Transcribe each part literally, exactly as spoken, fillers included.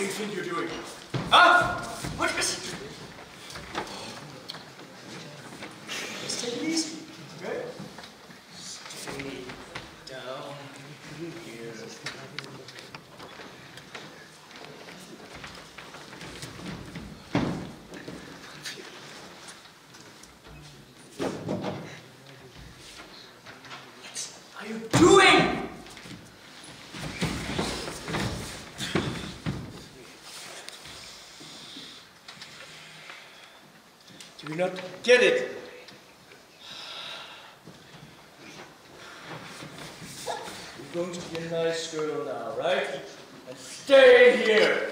do you think you're doing? Huh? What is it? Just take it easy, okay? Stay down here. What are you doing? Do you not get it? You're going to be a nice girl now, right? And stay here!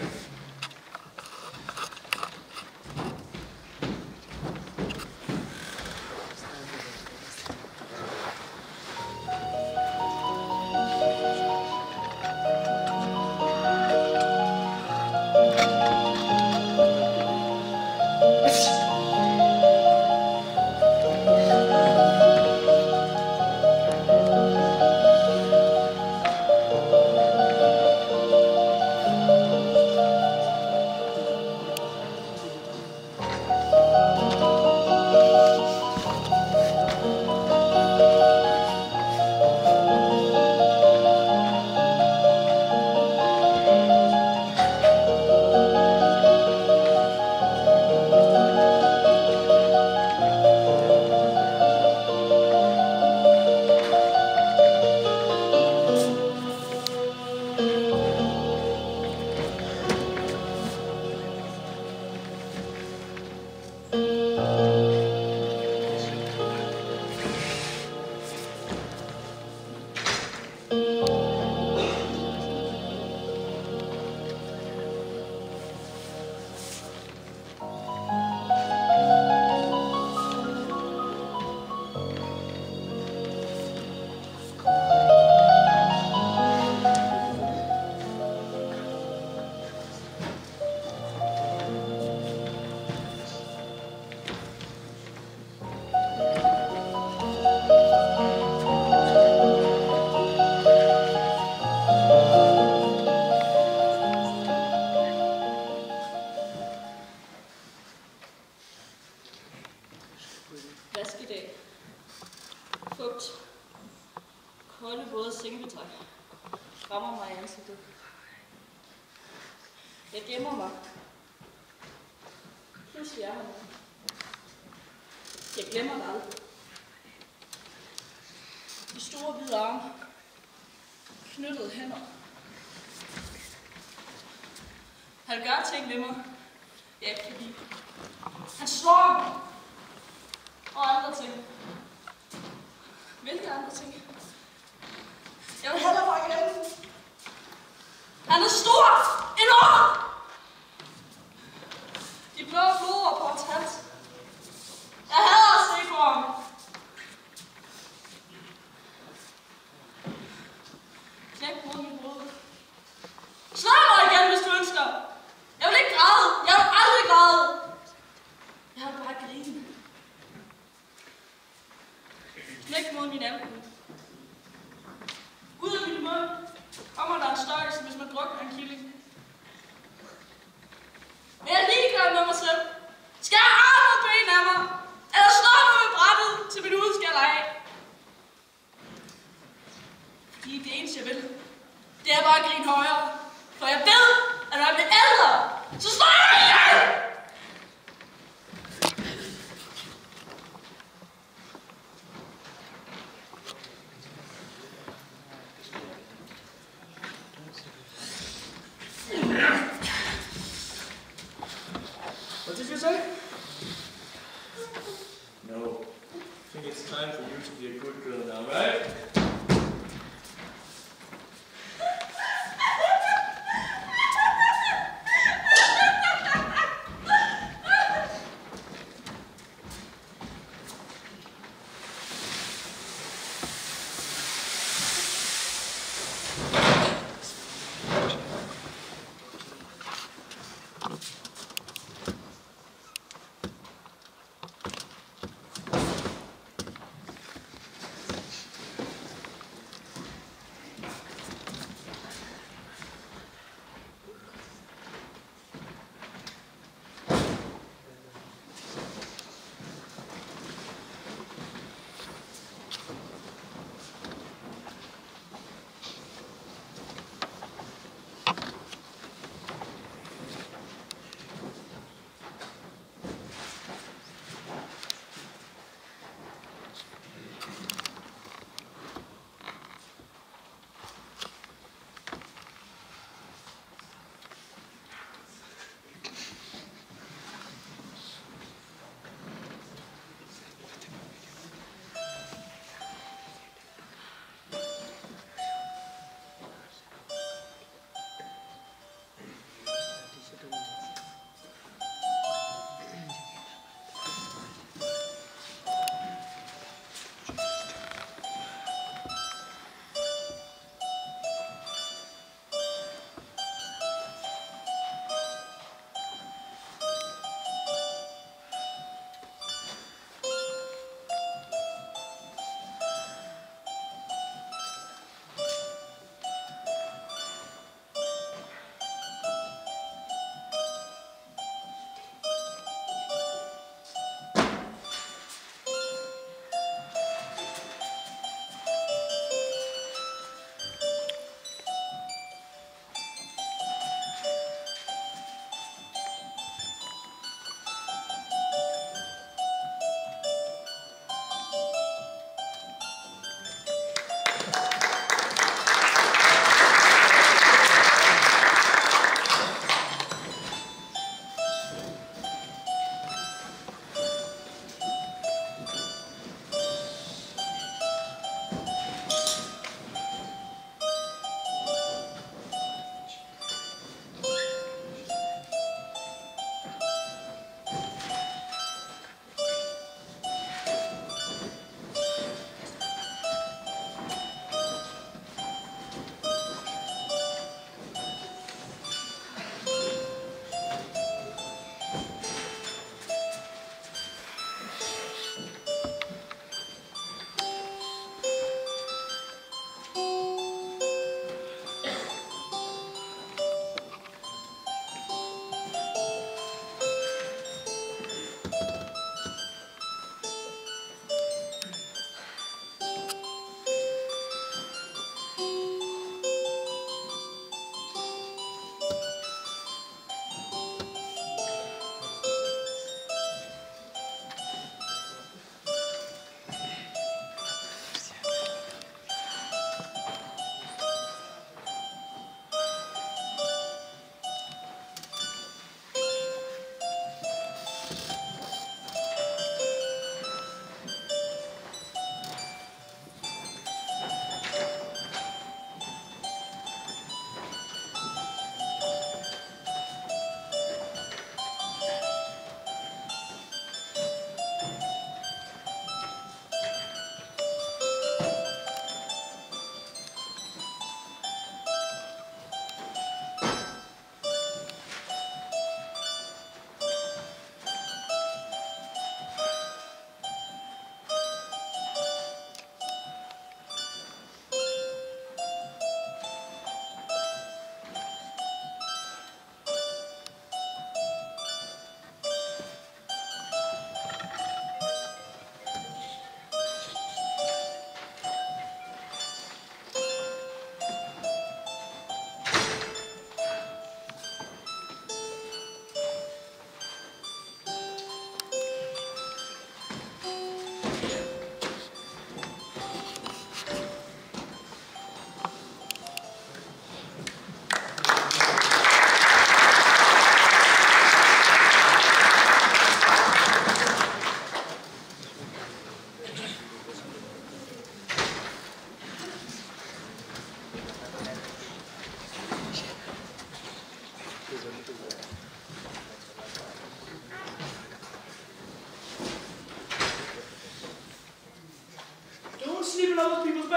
Vaskedag. Fugt. Kolde, våde sengetøj rammer mig i ansigtet. Jeg gemmer mig. Pludselig er han der. Jeg glemmer det aldrig. De store hvide arme. Knyttede hænder. Han gør ting ved mig, jeg ikke kan lide. Han slår mig. Og andre ting. Hvilke andre ting? Jeg vil hellere bare glemme. Han er stor! Enorm! De blå bloder på hans hals. Jeg hader at se på ham. Knæk mod min hoved. Slå mig igen, hvis du ønsker. Jeg vil ikke græde. Jeg vil aldrig græde. Jeg vil bare grine. Knæk mod min albu. Ud af min mund kommer der en støj, som hvis man drukner en killing. Men jeg er ligeglad med mig selv. Skal jeg arme og ben af mig? Eller slå mig med brættet, til min hud skal lege af? Fordi det eneste jeg vil, det er bare at grine højere. For jeg ved, at når jeg bliver ældre, så slår jeg mig ihjel! What did you say? No. I think it's time for you to be a good girl now, right?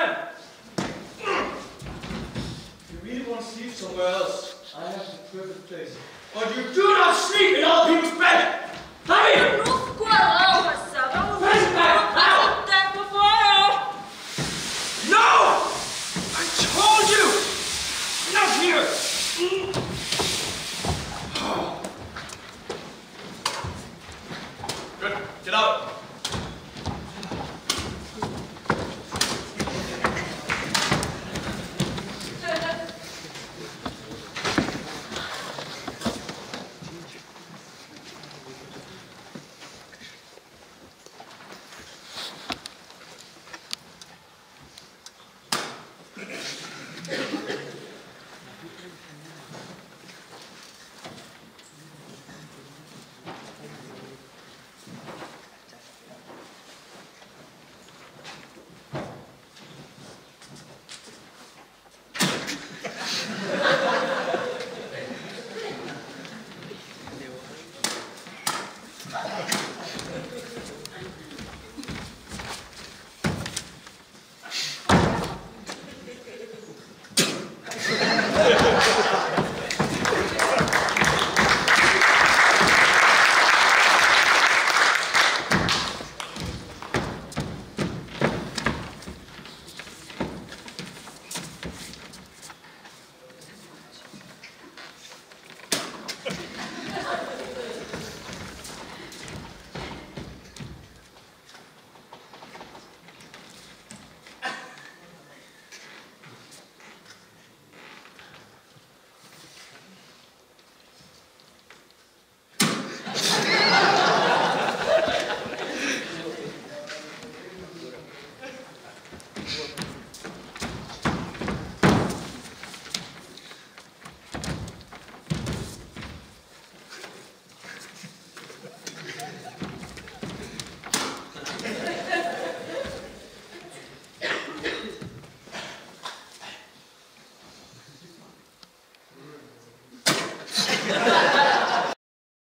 man! If you really want to sleep somewhere else, I have the perfect place. But you do not sleep in other people's bed! Come here! Nu skulle jeg røve mig selv. Pass back! Now! Den på fire! No! I told you! Not here! Good. Get out.